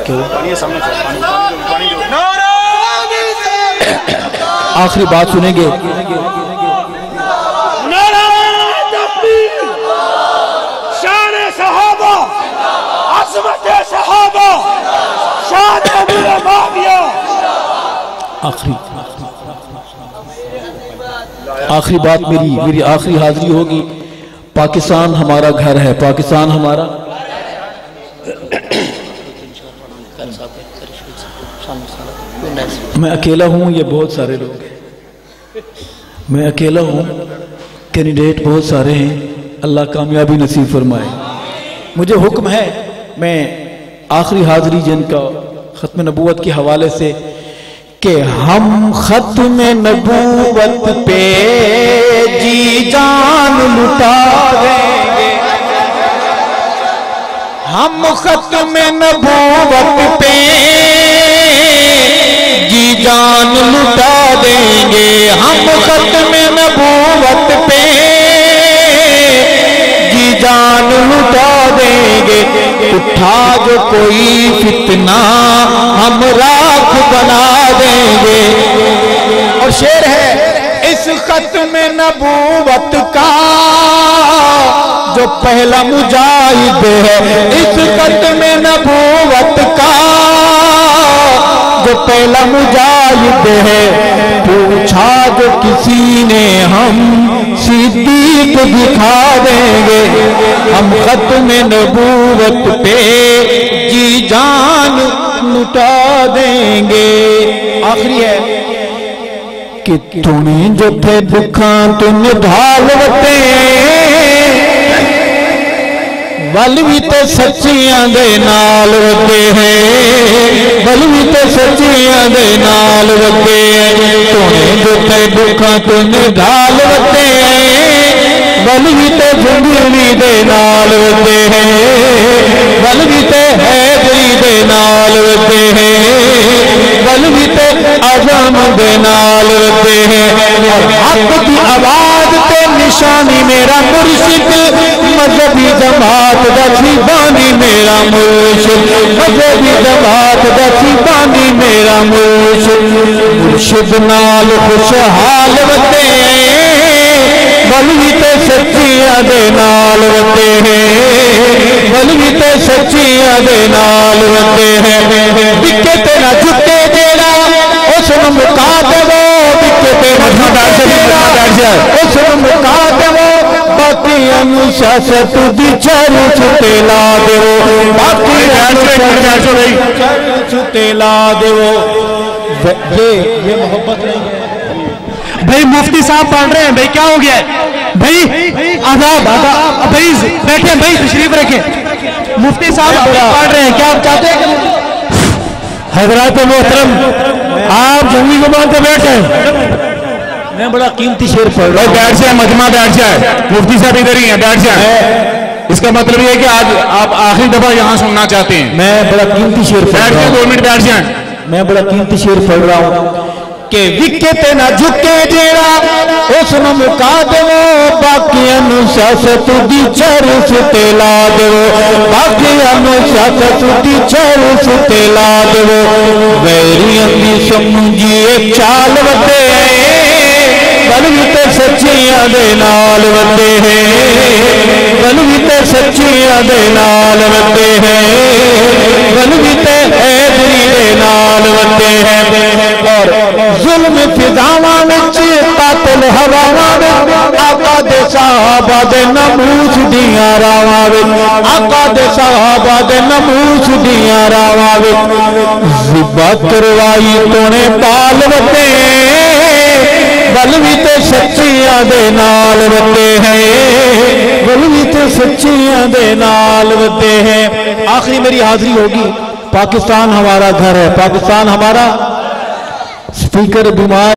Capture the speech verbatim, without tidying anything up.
آخری بات سنیں گے. شان صحابہ، عظمت صحابہ، شان امیر معاویہ. آخری آخری بات میری میری آخری حاضری ہوگی. پاکستان ہمارا گھر ہے، پاکستان ہمارا. میں اکیلا ہوں، یہ بہت سارے لوگ ہیں. میں اکیلا ہوں، کینڈیڈیٹ بہت سارے ہیں. اللہ کامیابی نصیب فرمائے. مجھے حکم ہے میں آخری حاضری جن کا ختم نبوت کے حوالے سے کہ ہم ختم نبوت پہ جی جان لٹا دیں گے. ہم ختم نبوت پہ جی جان لٹا دیں گے. ہم ختم نبوت پہ جی جان لٹا دیں گے. اٹھا جو کوئی فتنہ ہم راکھ بنا دیں گے. اور شعر ہے اس ختم نبوت کا جو پہلا مجاہد ہے. اس ختم نبوت کا جو پہلا مجاہد ہے. پوچھا جو کسی نے ہم صدیق دکھا دیں گے. ہم ختم نبوت پہ جی جان لٹا دیں گے. آخری ہے کہ تمہیں جو تھے دکھاں تم ڈھالوتے ولوی تے سچیاں دے نال وتے ہیں. ولوی تے سچیاں دے نال وتے ہیں. تمہیں جو تھے دکھاں تم ڈھالوتے ولوی تے جنگلی دے نال وتے ہیں. ولوی تے حیدری دے نال وتے ہیں. ولوی تے اعظم دے نال وتے ہیں. حق دی آواز تے نشانی میرا مرشد مذہبی جماعت دا بانی میرا مرشد. مذہبی جماعت دا بانی میرا مرشد. مرشد نال خوشحال وتے ولوی تے سچیاں دے نال وتے ہیں. ولوی تے سچیاں دے نال وتے ہیں. بکے تے نہ جھکے جیڑا اس نوں مکا دیو. بکے تے نہ جھکے جیڑا اس نوں مکا دیو. باقیاں نوں سیاست دی چرچ تے لا دیو. باقیاں نوں چرچ تے لا دیو. یہ محبت نہیں ہے. بھائی مفتی صاحب پڑھ رہے ہیں. بھائی کیا ہو گیا ہے بھائی؟ آداب بھائی بیٹھیں. بھائی تشریف رکھیں. مفتی صاحب پڑھ رہے ہیں. کیا آپ چاہتے ہیں کہ حضرات محترم آپ جنگی کو مانتے بیٹھیں. میں بڑا قیمتی شعر پڑھ رہا ہوں. بیٹھ جائے مجمع بیٹھ جائے. مفتی صاحب ادھر ہی ہیں بیٹھ جائے. اس کا مطلب یہ ہے کہ آج آپ آخری دفعہ یہاں سننا چاہتے ہیں. میں بڑا قیمتی شعر پڑھ بیٹھ رہا جائیں. ہوں. دو منٹ بیٹھ جائیں. میں بڑا قیمتی شعر پڑھ رہا ہوں کہ وکے تے نہ جھکے جیڑا اس نوں مکا دیو. باقیاں نوں سیاست دی چرچ تے لا دیو. باقیاں نوں سیاست دی چرچ تے لا دیو. ویریاں دی سمجھیے چال وتے ولوی تے سچیاں دے نال وتے ہیں. ولوی تے سچیاں دے نال وتے ہیں. ولوی تے حیدری دے نال وتے ہیں. اور ظلم فضاواں وچ قاتل ہواواں وچ آقا دے صحابہ دے ناموس دیاں راواں وچ. آقا دے صحابہ دے ناموس دیاں راواں وچ ذبح کروائی تونے پال وتے. ولوی تے سچیاں دے نال وتے ہیں. ولوی تے سچیاں دے نال وتے ہیں. آخری میری حاضری ہوگی. پاکستان ہمارا گھر ہے. پاکستان ہمارا. اسپیکر بیمار